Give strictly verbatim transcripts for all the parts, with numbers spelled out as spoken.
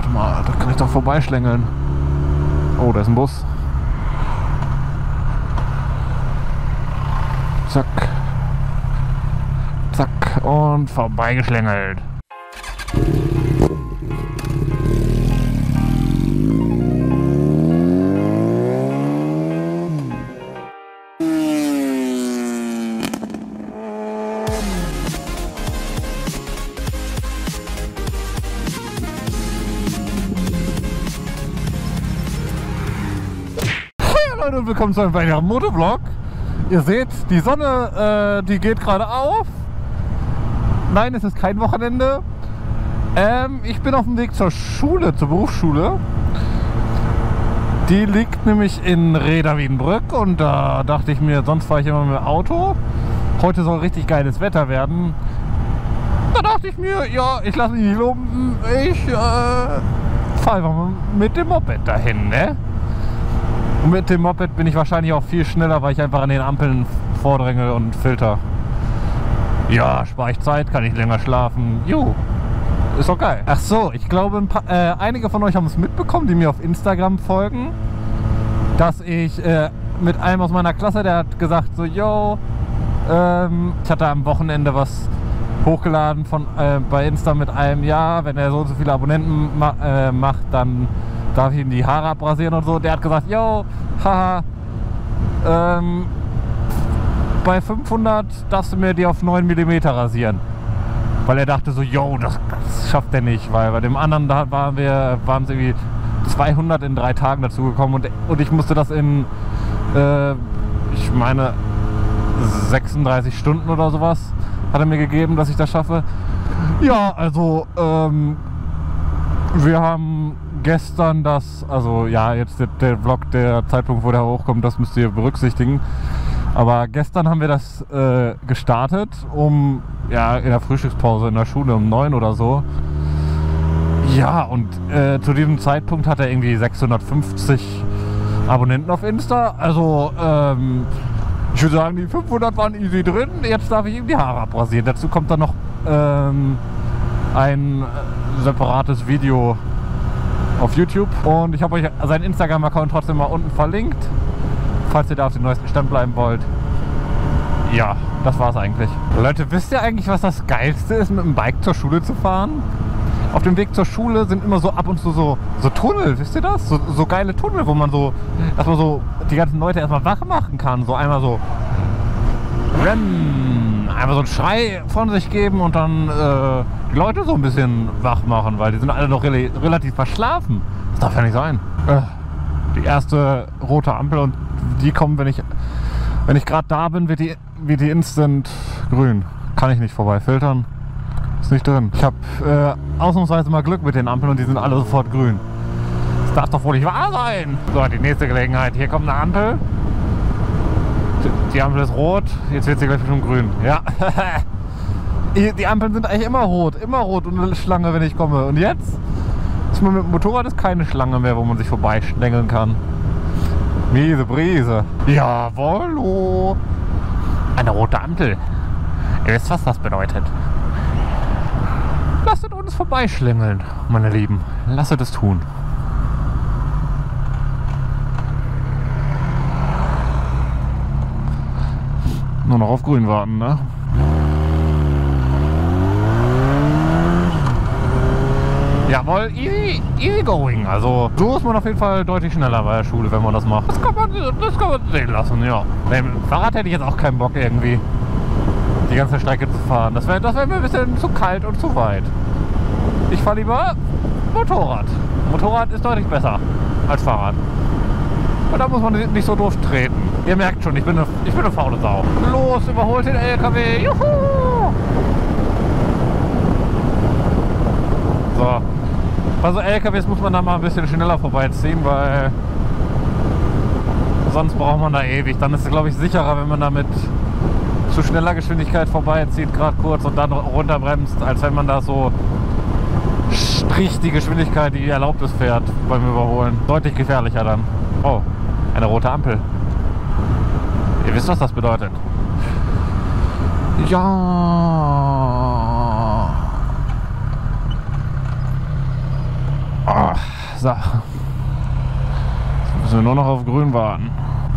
Warte mal, da kann ich doch vorbeischlängeln. Oh, da ist ein Bus. Zack. Zack und vorbeigeschlängelt. Und willkommen zu einem weiteren Motovlog. Ihr seht, die Sonne, äh, die geht gerade auf. Nein, es ist kein Wochenende. Ähm, ich bin auf dem Weg zur Schule, zur Berufsschule. Die liegt nämlich in Reda-Wiedenbrück und da dachte ich mir, sonst fahre ich immer mit dem Auto. Heute soll richtig geiles Wetter werden. Da dachte ich mir, ja, ich lasse mich nicht lumpen. Ich äh, fahre einfach mal mit dem Moped dahin, ne? Und mit dem Moped bin ich wahrscheinlich auch viel schneller, weil ich einfach an den Ampeln vordränge und filter. Ja, spare ich Zeit, kann ich länger schlafen. Juhu, ist doch geil. Ach so, ich glaube, ein paar, äh, einige von euch haben es mitbekommen, die mir auf Instagram folgen, dass ich äh, mit einem aus meiner Klasse, der hat gesagt so, yo, ähm, ich hatte am Wochenende was hochgeladen von, äh, bei Insta mit einem, ja, wenn er so und so viele Abonnenten ma äh, macht, dann darf ich ihm die Haare abrasieren und so. Der hat gesagt, yo, haha, ähm, bei fünfhundert darfst du mir die auf neun Millimeter rasieren. Weil er dachte so, yo, das, das schafft er nicht, weil bei dem anderen, da waren wir, waren es irgendwie zweihundert in drei Tagen dazu gekommen und, und ich musste das in, äh, ich meine, sechsunddreißig Stunden oder sowas hat er mir gegeben, dass ich das schaffe. Ja, also, ähm, wir haben gestern das, also ja, jetzt der, der Vlog, der Zeitpunkt, wo der hochkommt, das müsst ihr berücksichtigen. Aber gestern haben wir das äh, gestartet, um, ja, in der Frühstückspause in der Schule um neun oder so. Ja, und äh, zu diesem Zeitpunkt hat er irgendwie sechshundertfünfzig Abonnenten auf Insta. Also, ähm, ich würde sagen, die fünfhundert waren easy drin. Jetzt darf ich ihm die Haare abrasieren. Dazu kommt dann noch ähm, ein äh, separates Video auf YouTube und ich habe euch seinen Instagram-Account trotzdem mal unten verlinkt, falls ihr da auf dem neuesten Stand bleiben wollt. Ja, das war's eigentlich. Leute, wisst ihr eigentlich, was das Geilste ist, mit dem Bike zur Schule zu fahren? Auf dem Weg zur Schule sind immer so ab und zu so, so Tunnel, wisst ihr das? So, so geile Tunnel, wo man so, dass man so die ganzen Leute erstmal wach machen kann. So einmal so rennen, einfach so einen Schrei von sich geben und dann äh, die Leute so ein bisschen wach machen, weil die sind alle noch re relativ verschlafen. Das darf ja nicht sein. Äh, die erste rote Ampel und die kommen, wenn ich wenn ich gerade da bin, wird die, wird die instant grün. Kann ich nicht vorbeifiltern. Ist nicht drin. Ich habe äh, ausnahmsweise mal Glück mit den Ampeln und die sind alle sofort grün. Das darf doch wohl nicht wahr sein. So, die nächste Gelegenheit. Hier kommt eine Ampel. Die Ampel ist rot, jetzt wird sie gleich schon grün. Ja. Die Ampeln sind eigentlich immer rot, immer rot und eine Schlange, wenn ich komme. Und jetzt ist man mit dem Motorrad ist keine Schlange mehr, wo man sich vorbeischlängeln kann. Miese Brise. Jawollo. Eine rote Ampel. Ihr wisst, was das bedeutet. Lasst uns vorbeischlängeln, meine Lieben. Lasst es tun. Nur noch auf grün warten, ne? Jawohl, easy, easy going. Also so ist man auf jeden Fall deutlich schneller bei der Schule, wenn man das macht. Das kann man, das kann man sehen lassen, ja. Mit dem Fahrrad hätte ich jetzt auch keinen Bock irgendwie die ganze Strecke zu fahren. Das wäre das wär mir ein bisschen zu kalt und zu weit. Ich fahre lieber Motorrad. Motorrad ist deutlich besser als Fahrrad. Und da muss man nicht so doof treten. Ihr merkt schon, ich bin eine, ich bin eine faule Sau. Los, überholt den L K W. Juhu! So. Bei so L K Ws muss man da mal ein bisschen schneller vorbeiziehen, weil sonst braucht man da ewig. Dann ist es, glaube ich, sicherer, wenn man da mit zu schneller Geschwindigkeit vorbeizieht, gerade kurz und dann runterbremst, als wenn man da so Strich die Geschwindigkeit, die erlaubt ist, fährt beim Überholen. Deutlich gefährlicher dann. Oh, eine rote Ampel. Ihr wisst, was das bedeutet. Ja. Oh, so. Jetzt müssen wir nur noch auf grün warten.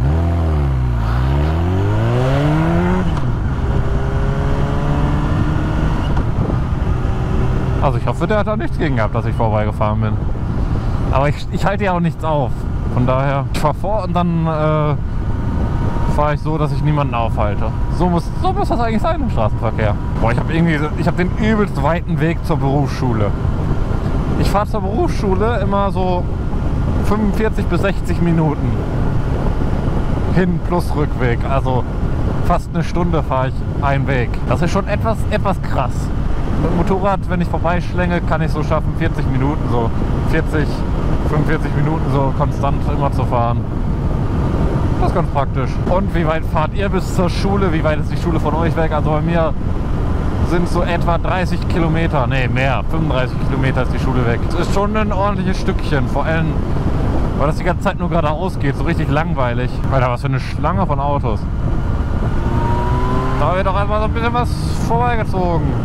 Also ich hoffe, der hat da nichts gegen gehabt, dass ich vorbeigefahren bin. Aber ich, ich halte ja auch nichts auf. Von daher, ich fahre vor und dann äh, fahre ich so, dass ich niemanden aufhalte. So muss, so muss das eigentlich sein im Straßenverkehr. Boah, ich habe irgendwie, ich habe den übelst weiten Weg zur Berufsschule. Ich fahre zur Berufsschule immer so fünfundvierzig bis sechzig Minuten. Hin plus Rückweg. Also fast eine Stunde fahre ich einen Weg. Das ist schon etwas, etwas krass. Mit dem Motorrad, wenn ich vorbeischlänge, kann ich so schaffen, vierzig Minuten, so vierzig, fünfundvierzig Minuten so konstant immer zu fahren. Das ist ganz praktisch. Und wie weit fahrt ihr bis zur Schule? Wie weit ist die Schule von euch weg? Also bei mir sind so etwa dreißig Kilometer, nee mehr, fünfunddreißig Kilometer ist die Schule weg. Das ist schon ein ordentliches Stückchen, vor allem, weil das die ganze Zeit nur geradeaus geht, so richtig langweilig. Alter, was für eine Schlange von Autos. Da wird doch einfach so ein bisschen was vorbeigezogen.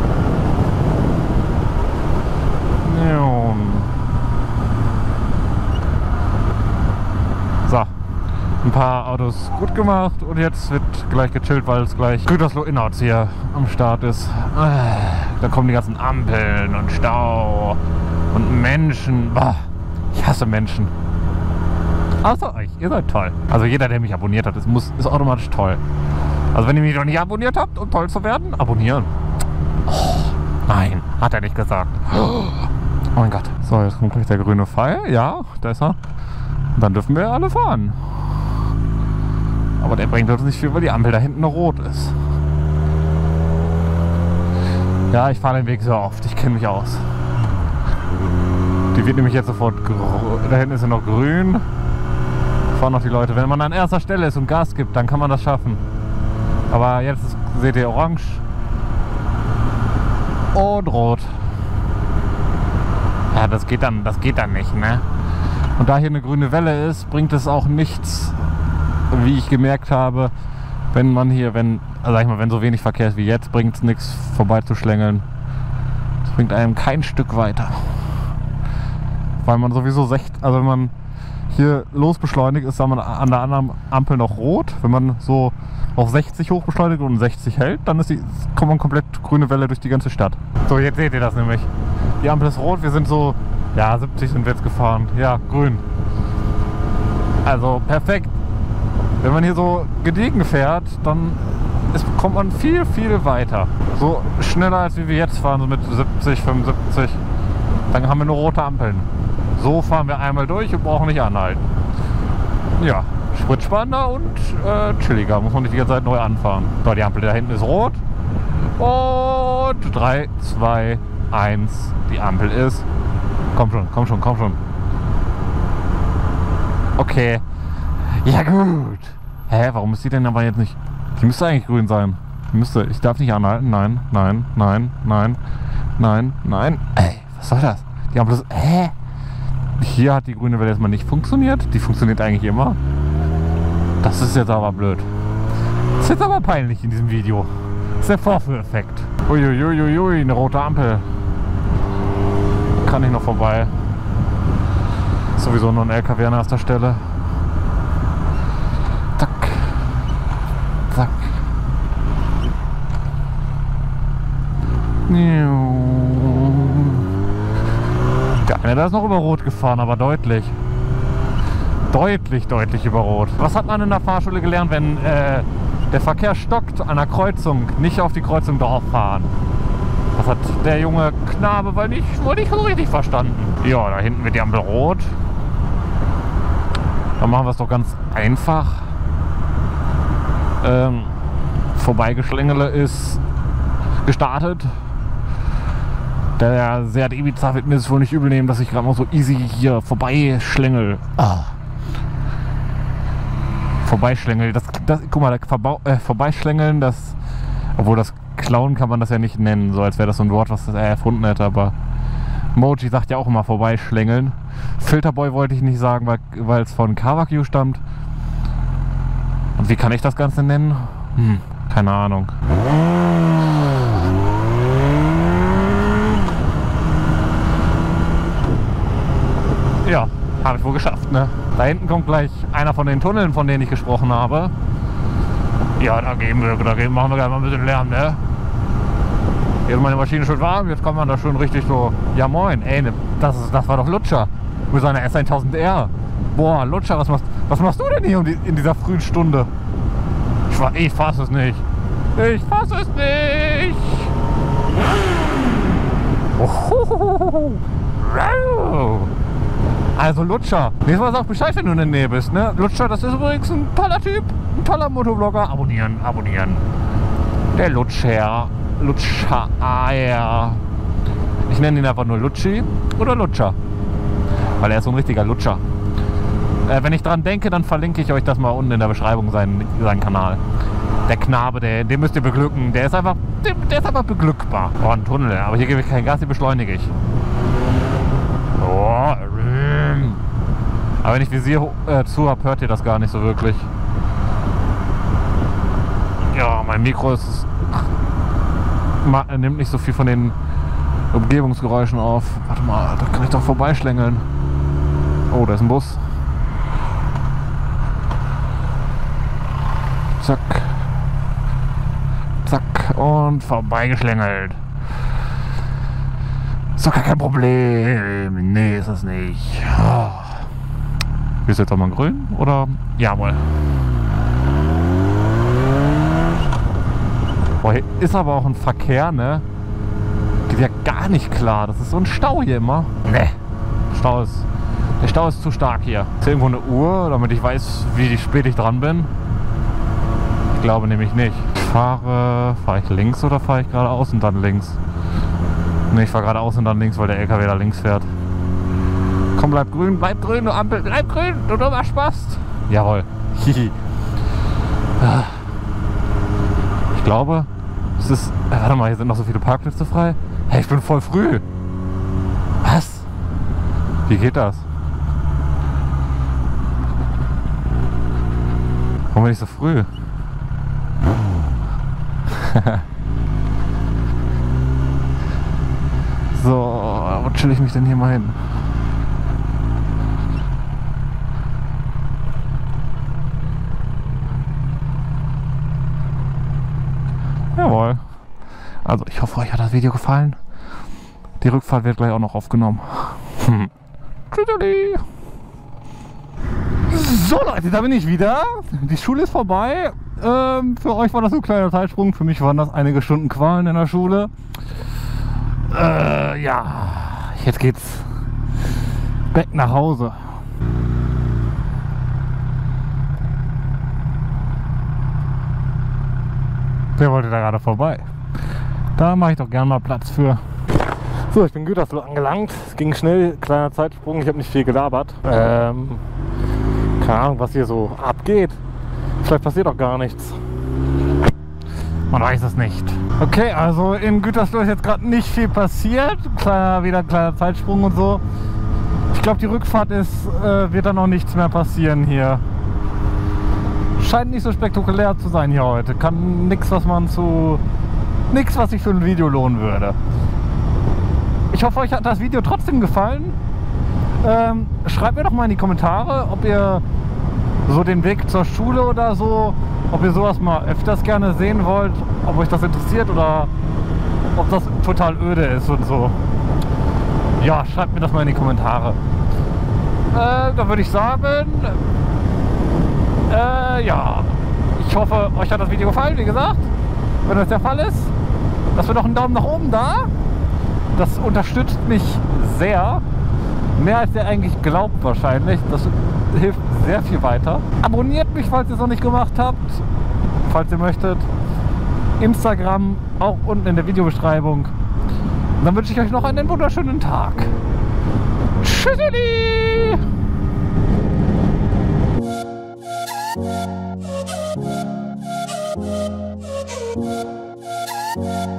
So, ein paar Autos gut gemacht und jetzt wird gleich gechillt, weil es gleich Gütersloh Innerorts hier am Start ist. Da kommen die ganzen Ampeln und Stau und Menschen. Bah, ich hasse Menschen. Außer euch, ihr seid toll. Also jeder, der mich abonniert hat, ist, muss, ist automatisch toll. Also wenn ihr mich noch nicht abonniert habt, um toll zu werden, abonnieren. Oh, nein, hat er nicht gesagt. Oh mein Gott. So, jetzt kommt gleich der grüne Pfeil. Ja, da ist er. Und dann dürfen wir alle fahren. Aber der bringt uns nicht viel, weil die Ampel da hinten rot ist. Ja, ich fahre den Weg so oft. Ich kenne mich aus. Die wird nämlich jetzt sofort... Da hinten ist ja noch grün. Fahren noch die Leute. Wenn man an erster Stelle ist und Gas gibt, dann kann man das schaffen. Aber jetzt ist, seht ihr, orange und rot. Ja, das geht dann, das geht dann nicht, ne? Und da hier eine grüne Welle ist, bringt es auch nichts, wie ich gemerkt habe, wenn man hier, wenn, also sag ich mal, wenn so wenig Verkehr ist wie jetzt, bringt es nichts, vorbeizuschlängeln. Das bringt einem kein Stück weiter. Weil man sowieso sech, also wenn man hier losbeschleunigt, ist dann an der anderen Ampel noch rot. Wenn man so auf sechzig hochbeschleunigt und sechzig hält, dann ist die, kommt man komplett grüne Welle durch die ganze Stadt. So, jetzt seht ihr das nämlich. Die Ampel ist rot, wir sind so, ja, siebzig sind wir jetzt gefahren. Ja, grün. Also perfekt. Wenn man hier so gediegen fährt, dann ist, kommt man viel, viel weiter. So schneller als wie wir jetzt fahren, so mit siebzig, fünfundsiebzig. Dann haben wir nur rote Ampeln. So fahren wir einmal durch und brauchen nicht anhalten. Ja, spritsparender und äh, chilliger. Muss man nicht die ganze Zeit neu anfahren. So, die Ampel da hinten ist rot. Und drei, zwei, eins. Die Ampel ist... Komm schon, komm schon, komm schon. Okay. Ja gut. Hä, warum ist die denn aber jetzt nicht... Die müsste eigentlich grün sein. Die müsste... Ich darf nicht anhalten. Nein, nein, nein, nein, nein, nein. Ey, was soll das? Die Ampel ist... Hä? Hier hat die grüne Welle erstmal nicht funktioniert. Die funktioniert eigentlich immer. Das ist jetzt aber blöd. Das ist jetzt aber peinlich in diesem Video. Das ist der Vorführeffekt. Uiuiuiui, eine rote Ampel. Kann ich noch vorbei. Ist sowieso nur ein L K W an erster Stelle. Zack. Zack. Der eine da ist noch über Rot gefahren, aber deutlich. Deutlich, deutlich über Rot. Was hat man in der Fahrschule gelernt, wenn äh, der Verkehr stockt an der Kreuzung? Nicht auf die Kreuzung drauf fahren. Das hat der junge Knabe wohl nicht, wohl nicht so richtig verstanden. Ja, da hinten wird die Ampel rot. Dann machen wir es doch ganz einfach. Ähm, Vorbeigeschlängele ist gestartet. Der Seat Ibiza wird mir das wohl nicht übel nehmen, dass ich gerade mal so easy hier vorbeischlängel. Ah. Vorbeischlängel, das, das, guck mal, Verbau, äh, vorbeischlängeln, das, obwohl das Klauen kann man das ja nicht nennen, so als wäre das so ein Wort, was er erfunden hätte, aber Moji sagt ja auch immer vorbeischlängeln. Filterboy wollte ich nicht sagen, weil es von Kawakyu stammt. Und wie kann ich das Ganze nennen? Hm, keine Ahnung. Ja, habe ich wohl geschafft, ne? Da hinten kommt gleich einer von den Tunneln, von denen ich gesprochen habe. Ja, da gehen wir, da gehen, machen wir gleich mal ein bisschen Lärm, ne? Hier ist meine Maschine schon warm, jetzt kann man da schon richtig so... Ja moin, ey, ne, das, ist, das war doch Lutscher mit seiner S tausend R. Boah, Lutscher, was machst, was machst du denn hier um die, in dieser frühen Stunde? Ich, ich fass es nicht. Ich fass es nicht. Ohohoho. Also Lutscher, nächstes Mal sag Bescheid, wenn du in der Nähe bist, ne? Lutscher, das ist übrigens ein toller Typ, ein toller Motovlogger. Abonnieren, abonnieren. Der Lutscher, Lutscher, ah ja. Ich nenne ihn einfach nur Lutschi oder Lutscher, weil er ist so ein richtiger Lutscher. Äh, wenn ich dran denke, dann verlinke ich euch das mal unten in der Beschreibung, seinen, seinen Kanal. Der Knabe, der, den müsst ihr beglücken, der ist einfach, der, der ist einfach beglückbar. Oh, ein Tunnel, aber hier gebe ich kein Gas, hier beschleunige ich. Oh, aber wenn ich Visier äh, zu habe, hört ihr das gar nicht so wirklich. Ja, mein Mikro ist, nimmt nicht so viel von den Umgebungsgeräuschen auf. Warte mal, da kann ich doch vorbeischlängeln. Oh, da ist ein Bus. Zack. Zack. Und vorbeigeschlängelt. Ist doch gar kein Problem. Nee, ist das nicht. Oh. Ist jetzt auch mal grün? Oder? Jawohl. Boah, hier ist aber auch ein Verkehr, ne? Geht ja gar nicht klar. Das ist so ein Stau hier immer. Ne. Stau ist, der Stau ist zu stark hier. Ist hier irgendwo eine Uhr, damit ich weiß, wie spät ich dran bin? Ich glaube nämlich nicht. Ich fahre, fahre ich links oder fahre ich geradeaus und dann links? Ne, ich fahre geradeaus und dann links, weil der L K W da links fährt. Komm, bleib grün, bleib grün, du Ampel, bleib grün, du dummer Spast. Jawohl. Hihi. Ich glaube, es ist... Äh, warte mal, hier sind noch so viele Parkplätze frei. Hey, ich bin voll früh. Was? Wie geht das? Warum bin ich so früh? So, wo chill ich mich denn hier mal hin? Jawohl. Also ich hoffe, euch hat das Video gefallen. Die Rückfahrt wird gleich auch noch aufgenommen. Hm. Tschüssi. So Leute, da bin ich wieder. Die Schule ist vorbei. Ähm, für euch war das so ein kleiner Zeitsprung. Für mich waren das einige Stunden Qualen in der Schule. Äh, ja, jetzt geht's back nach Hause. Wer wollte da gerade vorbei? Da mache ich doch gerne mal Platz für. So, ich bin Gütersloh angelangt. Es ging schnell, kleiner Zeitsprung. Ich habe nicht viel gelabert. Ähm, keine Ahnung, was hier so abgeht. Vielleicht passiert auch gar nichts. Man weiß es nicht. Okay, also in Gütersloh ist jetzt gerade nicht viel passiert. Kleiner, wieder ein kleiner Zeitsprung und so. Ich glaube, die Rückfahrt ist, äh, wird dann noch nichts mehr passieren hier. Scheint nicht so spektakulär zu sein hier heute. Kann nichts, was man zu... Nichts, was sich für ein Video lohnen würde. Ich hoffe, euch hat das Video trotzdem gefallen. Ähm, schreibt mir doch mal in die Kommentare, ob ihr so den Weg zur Schule oder so, ob ihr sowas mal öfters gerne sehen wollt, ob euch das interessiert oder ob das total öde ist und so. Ja, schreibt mir das mal in die Kommentare. Äh, dann würde ich sagen, äh, ja, ich hoffe, euch hat das Video gefallen, wie gesagt. Wenn das der Fall ist, lasst mir doch einen Daumen nach oben da. Das unterstützt mich sehr. Mehr als ihr eigentlich glaubt wahrscheinlich. Das hilft sehr viel weiter. Abonniert mich, falls ihr es noch nicht gemacht habt. Falls ihr möchtet. Instagram auch unten in der Videobeschreibung. Und dann wünsche ich euch noch einen wunderschönen Tag. Tschüssi! We'll be right back.